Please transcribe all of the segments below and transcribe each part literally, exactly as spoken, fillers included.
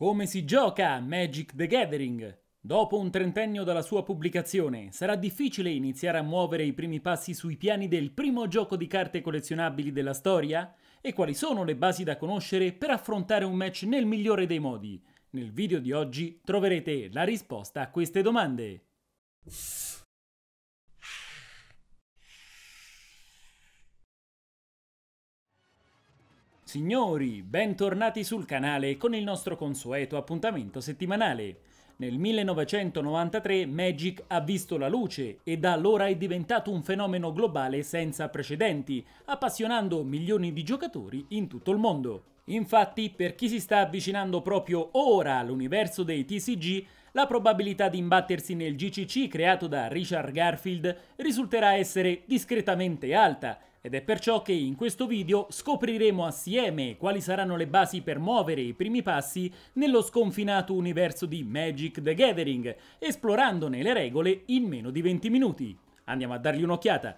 Come si gioca a Magic the Gathering? Dopo un trentennio dalla sua pubblicazione, sarà difficile iniziare a muovere i primi passi sui piani del primo gioco di carte collezionabili della storia? E quali sono le basi da conoscere per affrontare un match nel migliore dei modi? Nel video di oggi troverete la risposta a queste domande. Signori, bentornati sul canale con il nostro consueto appuntamento settimanale. Nel millenovecentonovantatré Magic ha visto la luce e da allora è diventato un fenomeno globale senza precedenti, appassionando milioni di giocatori in tutto il mondo. Infatti, per chi si sta avvicinando proprio ora all'universo dei T C G, la probabilità di imbattersi nel G C C creato da Richard Garfield risulterà essere discretamente alta, ed è perciò che in questo video scopriremo assieme quali saranno le basi per muovere i primi passi nello sconfinato universo di Magic the Gathering, esplorandone le regole in meno di venti minuti. Andiamo a dargli un'occhiata.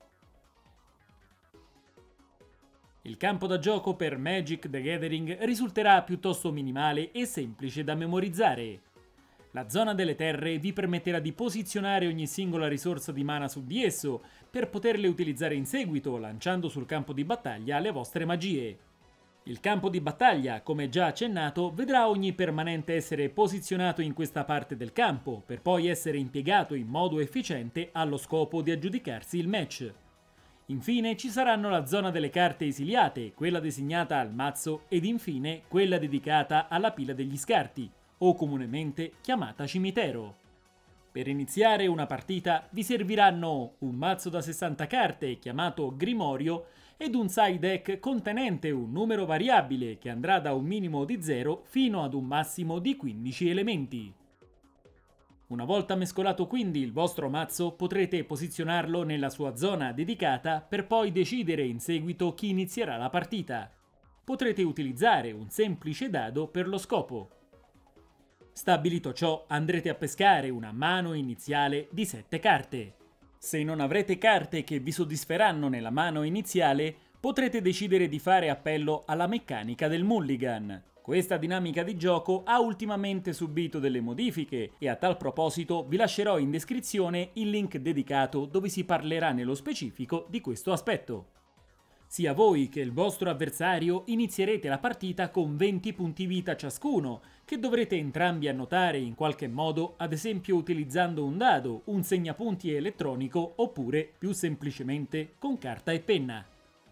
Il campo da gioco per Magic the Gathering risulterà piuttosto minimale e semplice da memorizzare. La zona delle terre vi permetterà di posizionare ogni singola risorsa di mana su di esso per poterle utilizzare in seguito, lanciando sul campo di battaglia le vostre magie. Il campo di battaglia, come già accennato, vedrà ogni permanente essere posizionato in questa parte del campo, per poi essere impiegato in modo efficiente allo scopo di aggiudicarsi il match. Infine ci saranno la zona delle carte esiliate, quella designata al mazzo, ed infine quella dedicata alla pila degli scarti, o comunemente chiamata cimitero. Per iniziare una partita vi serviranno un mazzo da sessanta carte chiamato Grimorio ed un side deck contenente un numero variabile che andrà da un minimo di zero fino ad un massimo di quindici elementi. Una volta mescolato quindi il vostro mazzo, potrete posizionarlo nella sua zona dedicata per poi decidere in seguito chi inizierà la partita. Potrete utilizzare un semplice dado per lo scopo. Stabilito ciò, andrete a pescare una mano iniziale di sette carte. Se non avrete carte che vi soddisferanno nella mano iniziale, potrete decidere di fare appello alla meccanica del mulligan. Questa dinamica di gioco ha ultimamente subito delle modifiche e a tal proposito vi lascerò in descrizione il link dedicato dove si parlerà nello specifico di questo aspetto. Sia voi che il vostro avversario inizierete la partita con venti punti vita ciascuno, che dovrete entrambi annotare in qualche modo, ad esempio utilizzando un dado, un segnapunti elettronico oppure, più semplicemente, con carta e penna.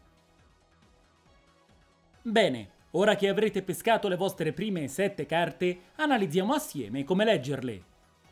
Bene, ora che avrete pescato le vostre prime sette carte, analizziamo assieme come leggerle.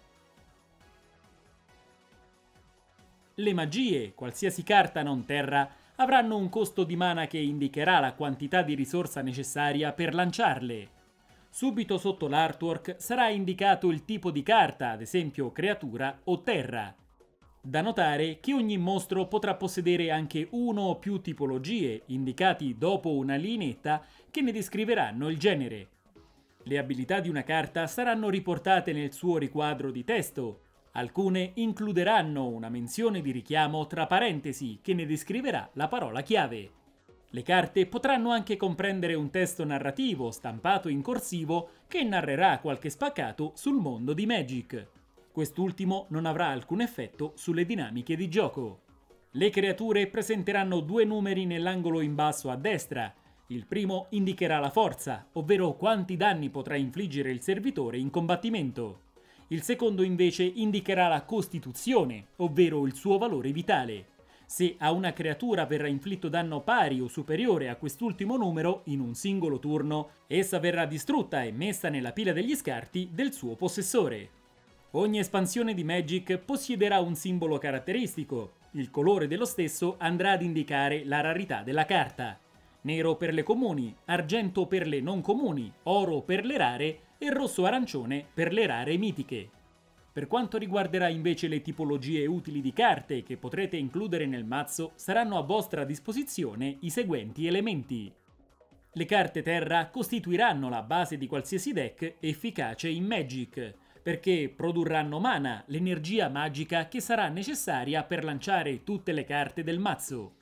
Le magie, qualsiasi carta non terra, avranno un costo di mana che indicherà la quantità di risorsa necessaria per lanciarle. Subito sotto l'artwork sarà indicato il tipo di carta, ad esempio creatura o terra. Da notare che ogni mostro potrà possedere anche uno o più tipologie, indicati dopo una lineetta che ne descriveranno il genere. Le abilità di una carta saranno riportate nel suo riquadro di testo. Alcune includeranno una menzione di richiamo tra parentesi che ne descriverà la parola chiave. Le carte potranno anche comprendere un testo narrativo stampato in corsivo che narrerà qualche spaccato sul mondo di Magic. Quest'ultimo non avrà alcun effetto sulle dinamiche di gioco. Le creature presenteranno due numeri nell'angolo in basso a destra. Il primo indicherà la forza, ovvero quanti danni potrà infliggere il servitore in combattimento. Il secondo invece indicherà la costituzione, ovvero il suo valore vitale. Se a una creatura verrà inflitto danno pari o superiore a quest'ultimo numero in un singolo turno, essa verrà distrutta e messa nella pila degli scarti del suo possessore. Ogni espansione di Magic possiederà un simbolo caratteristico. Il colore dello stesso andrà ad indicare la rarità della carta. Nero per le comuni, argento per le non comuni, oro per le rare e rosso-arancione per le rare mitiche. Per quanto riguarderà invece le tipologie utili di carte che potrete includere nel mazzo, saranno a vostra disposizione i seguenti elementi. Le carte terra costituiranno la base di qualsiasi deck efficace in Magic, perché produrranno mana, l'energia magica che sarà necessaria per lanciare tutte le carte del mazzo.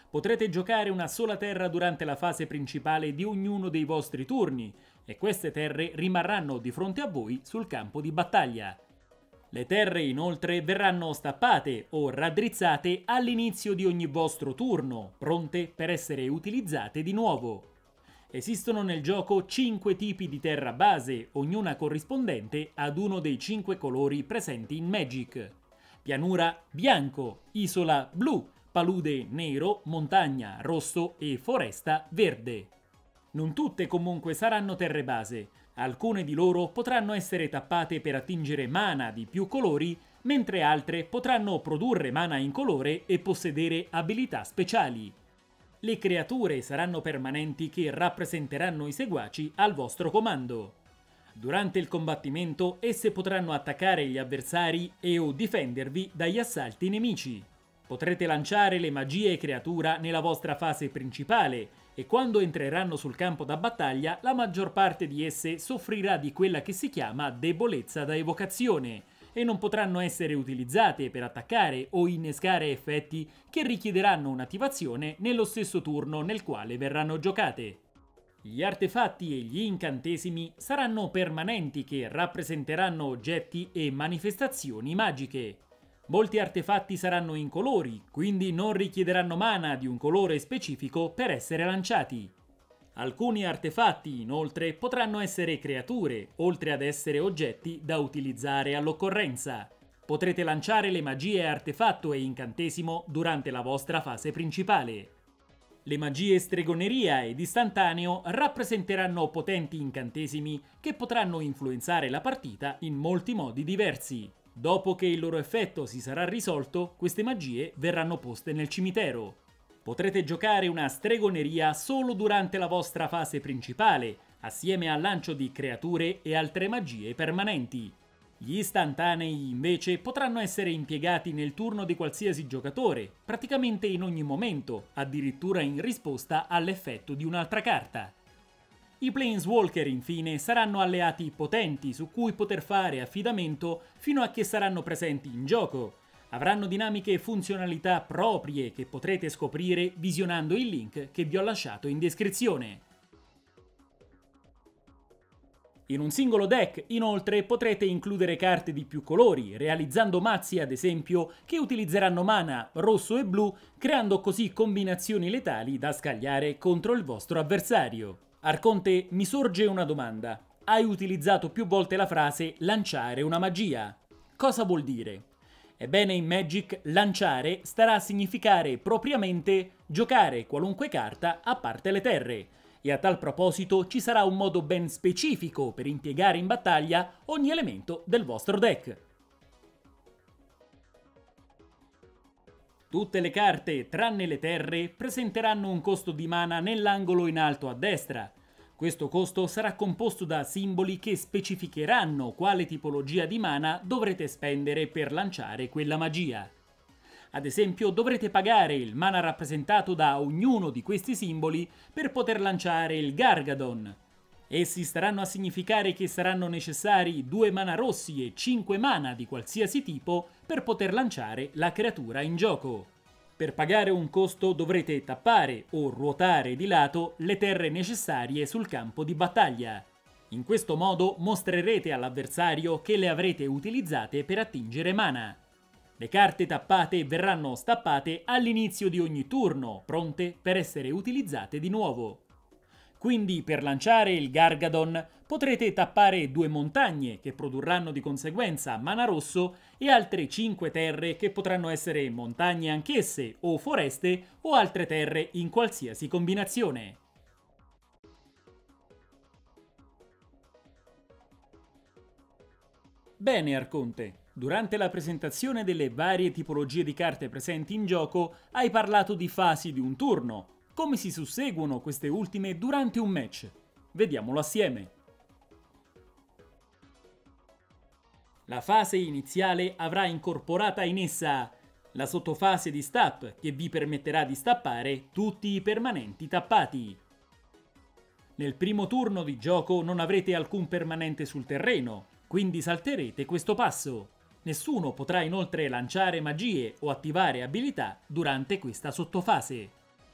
Potrete giocare una sola terra durante la fase principale di ognuno dei vostri turni e queste terre rimarranno di fronte a voi sul campo di battaglia. Le terre inoltre verranno stappate o raddrizzate all'inizio di ogni vostro turno, pronte per essere utilizzate di nuovo. Esistono nel gioco cinque tipi di terra base, ognuna corrispondente ad uno dei cinque colori presenti in Magic. Pianura bianco, isola blu, palude nero, montagna rosso e foresta verde. Non tutte comunque saranno terre base. Alcune di loro potranno essere tappate per attingere mana di più colori, mentre altre potranno produrre mana incolore e possedere abilità speciali. Le creature saranno permanenti che rappresenteranno i seguaci al vostro comando. Durante il combattimento esse potranno attaccare gli avversari e o difendervi dagli assalti nemici. Potrete lanciare le magie creatura nella vostra fase principale e quando entreranno sul campo da battaglia la maggior parte di esse soffrirà di quella che si chiama debolezza da evocazione e non potranno essere utilizzate per attaccare o innescare effetti che richiederanno un'attivazione nello stesso turno nel quale verranno giocate. Gli artefatti e gli incantesimi saranno permanenti che rappresenteranno oggetti e manifestazioni magiche. Molti artefatti saranno incolori, quindi non richiederanno mana di un colore specifico per essere lanciati. Alcuni artefatti, inoltre, potranno essere creature, oltre ad essere oggetti da utilizzare all'occorrenza. Potrete lanciare le magie artefatto e incantesimo durante la vostra fase principale. Le magie stregoneria ed istantaneo rappresenteranno potenti incantesimi che potranno influenzare la partita in molti modi diversi. Dopo che il loro effetto si sarà risolto, queste magie verranno poste nel cimitero. Potrete giocare una stregoneria solo durante la vostra fase principale, assieme al lancio di creature e altre magie permanenti. Gli istantanei, invece, potranno essere impiegati nel turno di qualsiasi giocatore, praticamente in ogni momento, addirittura in risposta all'effetto di un'altra carta. I Planeswalker, infine, saranno alleati potenti su cui poter fare affidamento fino a che saranno presenti in gioco. Avranno dinamiche e funzionalità proprie che potrete scoprire visionando il link che vi ho lasciato in descrizione. In un singolo deck, inoltre, potrete includere carte di più colori, realizzando mazzi, ad esempio, che utilizzeranno mana rosso e blu, creando così combinazioni letali da scagliare contro il vostro avversario. Arconte, mi sorge una domanda. Hai utilizzato più volte la frase lanciare una magia. Cosa vuol dire? Ebbene, in Magic lanciare starà a significare propriamente giocare qualunque carta a parte le terre. E a tal proposito ci sarà un modo ben specifico per impiegare in battaglia ogni elemento del vostro deck. Tutte le carte, tranne le terre, presenteranno un costo di mana nell'angolo in alto a destra. Questo costo sarà composto da simboli che specificheranno quale tipologia di mana dovrete spendere per lanciare quella magia. Ad esempio, dovrete pagare il mana rappresentato da ognuno di questi simboli per poter lanciare il Gargadon. Essi staranno a significare che saranno necessari due mana rossi e cinque mana di qualsiasi tipo per poter lanciare la creatura in gioco. Per pagare un costo dovrete tappare o ruotare di lato le terre necessarie sul campo di battaglia. In questo modo mostrerete all'avversario che le avrete utilizzate per attingere mana. Le carte tappate verranno stappate all'inizio di ogni turno, pronte per essere utilizzate di nuovo. Quindi per lanciare il Gargadon potrete tappare due montagne che produrranno di conseguenza mana rosso e altre cinque terre che potranno essere montagne anch'esse o foreste o altre terre in qualsiasi combinazione. Bene Arconte, durante la presentazione delle varie tipologie di carte presenti in gioco hai parlato di fasi di un turno. Come si susseguono queste ultime durante un match? Vediamolo assieme. La fase iniziale avrà incorporata in essa la sottofase di stap che vi permetterà di stappare tutti i permanenti tappati. Nel primo turno di gioco non avrete alcun permanente sul terreno, quindi salterete questo passo. Nessuno potrà inoltre lanciare magie o attivare abilità durante questa sottofase.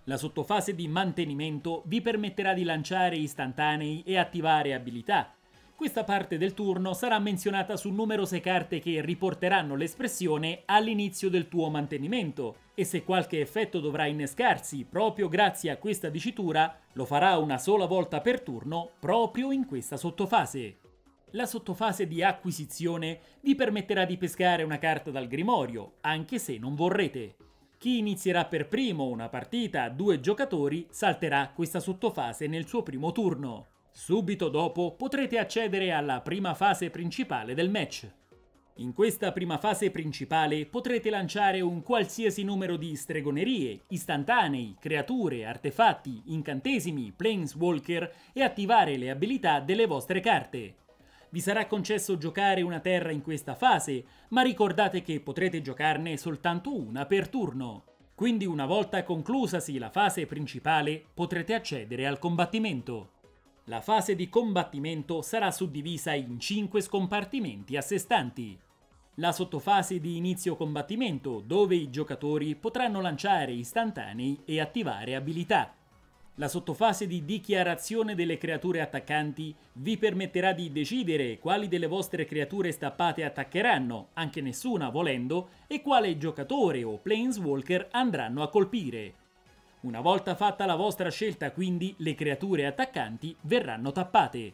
La sottofase di mantenimento vi permetterà di lanciare istantanei e attivare abilità. Questa parte del turno sarà menzionata su numerose carte che riporteranno l'espressione all'inizio del tuo mantenimento, e se qualche effetto dovrà innescarsi proprio grazie a questa dicitura, lo farà una sola volta per turno proprio in questa sottofase. La sottofase di acquisizione vi permetterà di pescare una carta dal grimorio, anche se non vorrete. Chi inizierà per primo una partita a due giocatori salterà questa sottofase nel suo primo turno. Subito dopo potrete accedere alla prima fase principale del match. In questa prima fase principale potrete lanciare un qualsiasi numero di stregonerie, istantanei, creature, artefatti, incantesimi, planeswalker e attivare le abilità delle vostre carte. Vi sarà concesso giocare una terra in questa fase, ma ricordate che potrete giocarne soltanto una per turno. Quindi una volta conclusasi la fase principale potrete accedere al combattimento. La fase di combattimento sarà suddivisa in cinque scompartimenti a sé stanti. La sottofase di inizio combattimento, dove i giocatori potranno lanciare istantanei e attivare abilità. La sottofase di dichiarazione delle creature attaccanti vi permetterà di decidere quali delle vostre creature stappate attaccheranno, anche nessuna volendo, e quale giocatore o planeswalker andranno a colpire. Una volta fatta la vostra scelta, quindi, le creature attaccanti verranno tappate.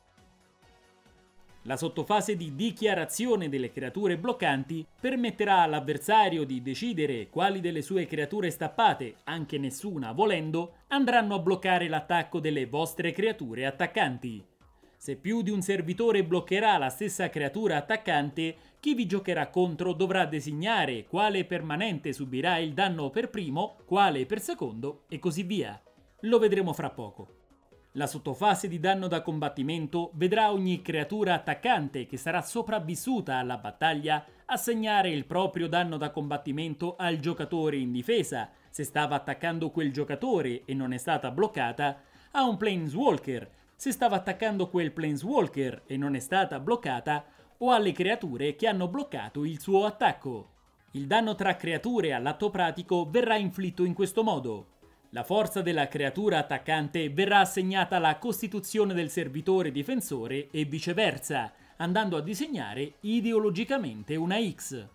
La sottofase di dichiarazione delle creature bloccanti permetterà all'avversario di decidere quali delle sue creature stappate, anche nessuna volendo, andranno a bloccare l'attacco delle vostre creature attaccanti. Se più di un servitore bloccherà la stessa creatura attaccante, chi vi giocherà contro dovrà designare quale permanente subirà il danno per primo, quale per secondo e così via. Lo vedremo fra poco. La sottofase di danno da combattimento vedrà ogni creatura attaccante che sarà sopravvissuta alla battaglia assegnare il proprio danno da combattimento al giocatore in difesa, se stava attaccando quel giocatore e non è stata bloccata, a un planeswalker, se stava attaccando quel planeswalker e non è stata bloccata, o alle creature che hanno bloccato il suo attacco. Il danno tra creature all'atto pratico verrà inflitto in questo modo. La forza della creatura attaccante verrà assegnata alla costituzione del servitore difensore e viceversa, andando a disegnare ideologicamente una X.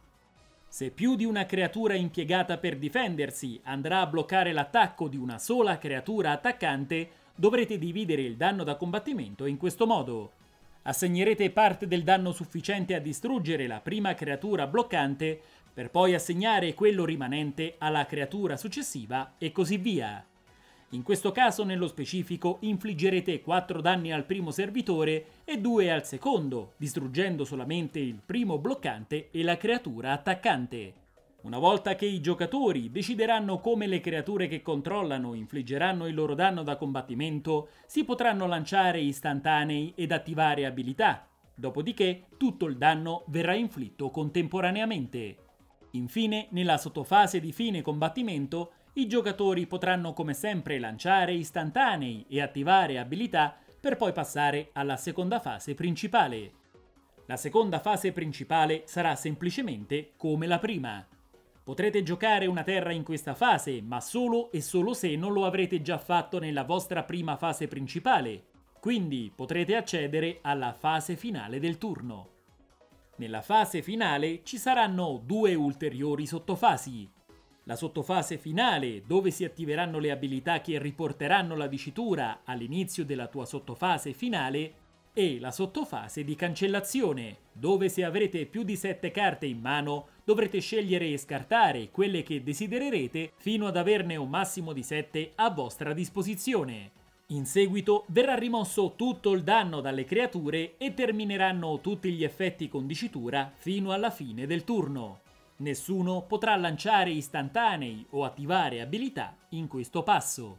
Se più di una creatura impiegata per difendersi andrà a bloccare l'attacco di una sola creatura attaccante, dovrete dividere il danno da combattimento in questo modo. Assegnerete parte del danno sufficiente a distruggere la prima creatura bloccante, per poi assegnare quello rimanente alla creatura successiva e così via. In questo caso, nello specifico, infliggerete quattro danni al primo servitore e due al secondo, distruggendo solamente il primo bloccante e la creatura attaccante. Una volta che i giocatori decideranno come le creature che controllano infliggeranno il loro danno da combattimento, si potranno lanciare istantanei ed attivare abilità. Dopodiché, tutto il danno verrà inflitto contemporaneamente. Infine, nella sottofase di fine combattimento, i giocatori potranno come sempre lanciare istantanei e attivare abilità per poi passare alla seconda fase principale. La seconda fase principale sarà semplicemente come la prima. Potrete giocare una terra in questa fase, ma solo e solo se non lo avrete già fatto nella vostra prima fase principale. Quindi potrete accedere alla fase finale del turno. Nella fase finale ci saranno due ulteriori sottofasi. La sottofase finale, dove si attiveranno le abilità che riporteranno la dicitura all'inizio della tua sottofase finale, e la sottofase di cancellazione, dove se avrete più di sette carte in mano dovrete scegliere e scartare quelle che desidererete fino ad averne un massimo di sette a vostra disposizione. In seguito verrà rimosso tutto il danno dalle creature e termineranno tutti gli effetti con dicitura fino alla fine del turno. Nessuno potrà lanciare istantanei o attivare abilità in questo passo.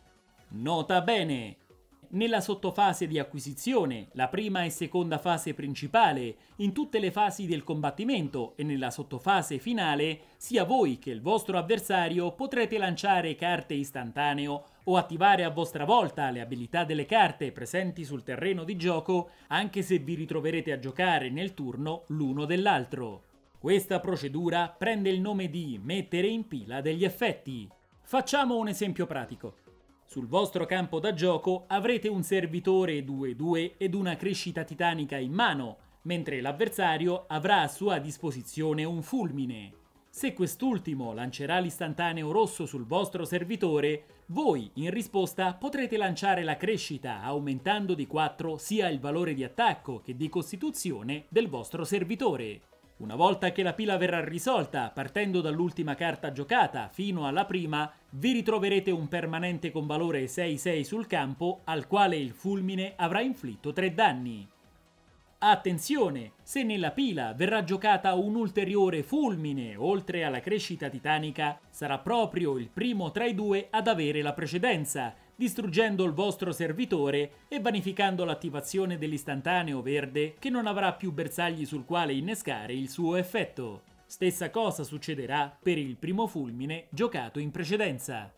Nota bene! Nella sottofase di acquisizione, la prima e seconda fase principale, in tutte le fasi del combattimento e nella sottofase finale, sia voi che il vostro avversario potrete lanciare carte istantaneo o attivare a vostra volta le abilità delle carte presenti sul terreno di gioco, anche se vi ritroverete a giocare nel turno l'uno dell'altro. Questa procedura prende il nome di mettere in pila degli effetti. Facciamo un esempio pratico. Sul vostro campo da gioco avrete un servitore due due ed una crescita titanica in mano, mentre l'avversario avrà a sua disposizione un fulmine. Se quest'ultimo lancerà l'istantaneo rosso sul vostro servitore, voi in risposta potrete lanciare la crescita aumentando di quattro sia il valore di attacco che di costituzione del vostro servitore. Una volta che la pila verrà risolta, partendo dall'ultima carta giocata fino alla prima, vi ritroverete un permanente con valore sei sei sul campo al quale il fulmine avrà inflitto tre danni. Attenzione, se nella pila verrà giocata un ulteriore fulmine oltre alla crescita titanica, sarà proprio il primo tra i due ad avere la precedenza, distruggendo il vostro servitore e vanificando l'attivazione dell'istantaneo verde che non avrà più bersagli sul quale innescare il suo effetto. Stessa cosa succederà per il primo fulmine giocato in precedenza.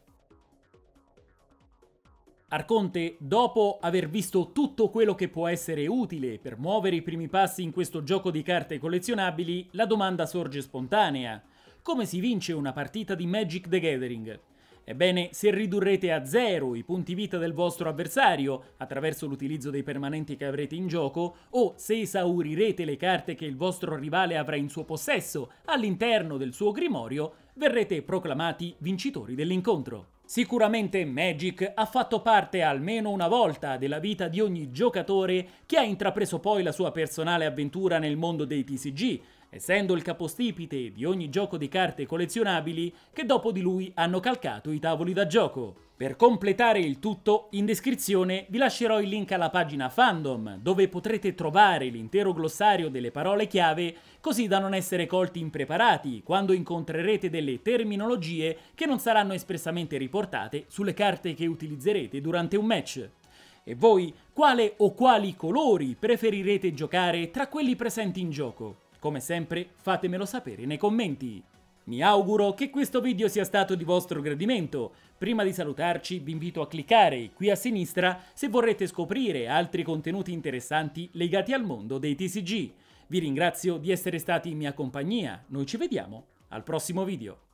Arconte, dopo aver visto tutto quello che può essere utile per muovere i primi passi in questo gioco di carte collezionabili, la domanda sorge spontanea: come si vince una partita di Magic the Gathering? Ebbene, se ridurrete a zero i punti vita del vostro avversario attraverso l'utilizzo dei permanenti che avrete in gioco, o se esaurirete le carte che il vostro rivale avrà in suo possesso all'interno del suo grimorio, verrete proclamati vincitori dell'incontro. Sicuramente Magic ha fatto parte almeno una volta della vita di ogni giocatore che ha intrapreso poi la sua personale avventura nel mondo dei T C G, essendo il capostipite di ogni gioco di carte collezionabili che dopo di lui hanno calcato i tavoli da gioco. Per completare il tutto, in descrizione vi lascerò il link alla pagina Fandom, dove potrete trovare l'intero glossario delle parole chiave, così da non essere colti impreparati quando incontrerete delle terminologie che non saranno espressamente riportate sulle carte che utilizzerete durante un match. E voi, quale o quali colori preferirete giocare tra quelli presenti in gioco? Come sempre, fatemelo sapere nei commenti. Mi auguro che questo video sia stato di vostro gradimento. Prima di salutarci vi invito a cliccare qui a sinistra se vorrete scoprire altri contenuti interessanti legati al mondo dei T C G. Vi ringrazio di essere stati in mia compagnia, noi ci vediamo al prossimo video.